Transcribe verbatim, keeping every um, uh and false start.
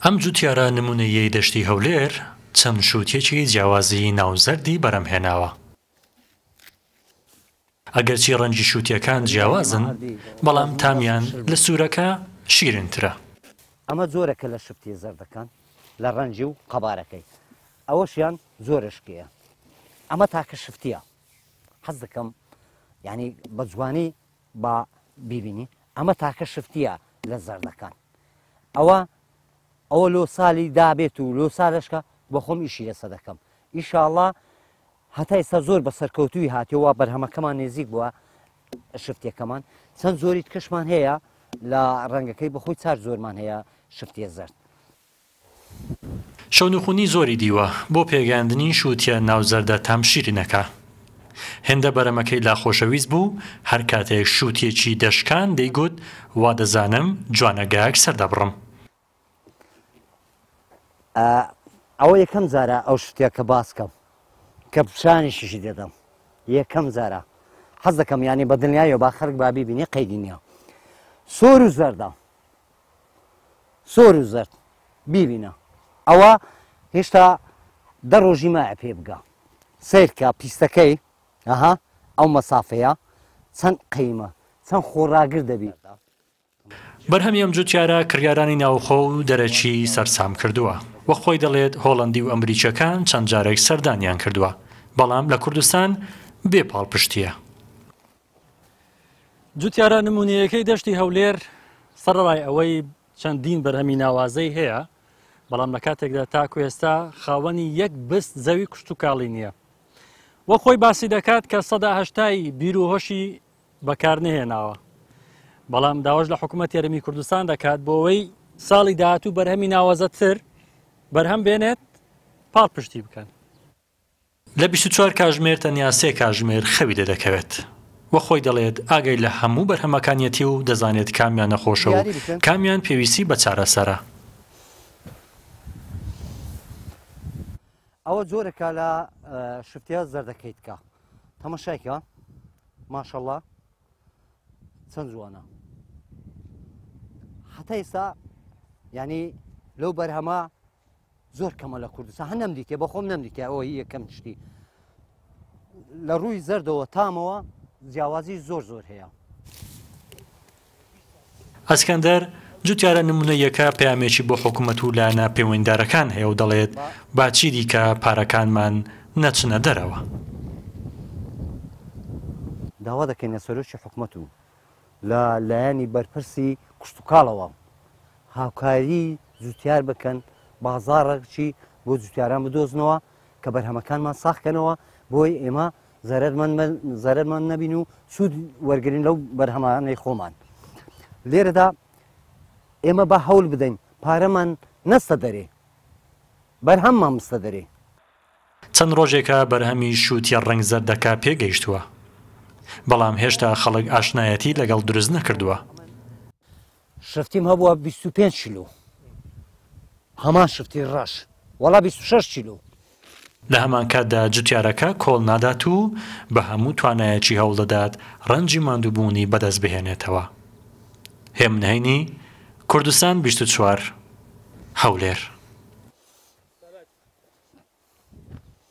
ئەم جوتیارە نمونەیەی دەشتی هەولێر چەند شووتێکی جیاوازی ناوزەردی بەرهەمهێناوە. ئەگەرچی ڕەنگی شووتیەکان جیاوازن، بەڵام تامیان لە سوورەکە شیرینترە. ئەمە جۆرەکە لە شفتی زەردەکان لە ڕەنجی و قەبارەکەی، ئەوەشیان زۆرشکەیە. ئەمە تاکە شفتیە. حەز دەکەم یعنی بە جوانی با بیبینی ئەمە تاکە شفتیە لە زەردەکان. ئەوە ئەوە لۆ ساڵی دابێت و لۆ ساڵشکە بۆ خۆم ئیشی لەسە دەکەم. ئیشاءڵڵا هەتا ئێستا زۆر بە سەرکەوتووی هاتیەوە بەرهەمەکەمان نێزیک بووە شفتیەکەمان. چەند زۆریت کەشمان هەیە لە ڕەنگەکەی بەخۆی چار زۆرمان هەیە شفتیە زەرد. شەونوخونی زۆری دیوە بۆ پێگەاندنی شووتیە ناوزەردە تام شیرینەکە. هێندە بەرەمەکەی لا خۆشەویست بوو، هەر کاتێک شووتێکی دەشکان دەیگوت وا دەزانم جوانەگایەک سەردەبڕم. ئەوە یەکەم جارە ئەو شتێک کە باسکەم کە پیشانیشیشی دێدەم یەکەم جارە حەز دەکەم یانی بە دنیایەوە با خەڵک با بیبینی قەیدی نییە. سۆر و زەردە سۆر و زەرد بیبینە. ئەوە هێشتا دە ڕۆژی مایە پێ بگە سیرکە پیستەکەی ئەها ئەو مەسافەیە چەند قەیمە چەند خۆڕاگر دەبێت. بەرهەمی ئەم جوتیارە کڕیارانی ناوخۆ و دەرەکی سەرسام کردووە، وە خۆی دەڵێت هۆڵەندی و ئەمریکیەکان چەند جارێک سەردانیان کردووە، بەڵام لە کوردستان بێ پاڵپشتیە. جوتیارە نمونەیەکەی دەشتی هەولێر سەرڕای ئەوەی چەندین بەرهەمی ناوازەی هەیە، بەڵام لە کاتێکدا تاکو ئێستا خاوەنی یەک بست زەوی کوشت و کاڵی نییە. وە خۆی باسی دەکات کە سەدا هەشتای بیر و هۆشی بەکارنەهێناوە، بەڵام داواش لە حکوومەت یارمەتی کوردستان دەکات بۆ ئەوەی ساڵی داهاتوو بەرهەمی ناوازەتر بەرهەم بێنێت پاڵپشتی بکەن. لە بیست و چوار کاتژمێر تەنیا سێ کاتژمێر خەوی دەدەکەوێت، وە خۆی دەڵێت ئاگای لە هەموو بەرهەمەکانیەتی و دەزانێت کامیان نەخۆشە و کامیان پێویستی بە چارەسەرە. ئەوە جۆرێکە لە شفتیە زەردەکەیت کە تەماشایکە ماشەڵڵا چەند جوانە. هەتا ئێستا ینی لەو بەرهەمە زۆر کەمە لە کوردستان هەر نەمدیکە بە خۆم نەمدیکە ئەوە یەکەم شتی لە ڕووی زەردەوە تامەوە جیاوازی زۆر زۆر هەیە. ئەسکەندەر جوتیارە نمونەیەکە پەیامێکی بۆ حکوومەت و لایەنە پەیوەندیدارەکان هەیە و دەڵێت باچی دیکە پارەکانمان نەچنە دەرەوە. داوا دەکەینە سەرۆکی حکوومەت و لە لایەنی بەرپرسی کوشتتوکاڵەوە هاوکاری جوتیار بکەن، بازاڕێکی بۆ جوتیاران بدۆزنەوە کە بەرهەمەکانمان ساخکەنەوە بۆی ئێمە زەرەرمان نەبین و سوود وەرگرین لەو بەرهەمانەی خۆمان. لێرەدا ئێمە بە هەوڵ بدەین پارەمان نەستە دەرێ، بەرهەممان مستە دەرێ. چەند ڕۆژێکە بەرهەمی شووتیە ڕەنگ زەردەکە پێگەیشتووە، بەڵام هێشتا خەڵک ئاشنایەتی لەگەڵ دروست نەکردووە. شفتیم هەبووە بیست و پێنج کیلۆ، هەمان شفتی ڕەش وەڵا بیست و شەش کیلۆ. لە هەمان کاتدا جوتیارەکە کۆڵ نادات و بە هەموو توانایەکی هەوڵ دەدات ڕەنجی ماندووبوونی بەدەست بهێنێتەوە. هێمنهێنی کوردستان بیست و چوار هەولێر.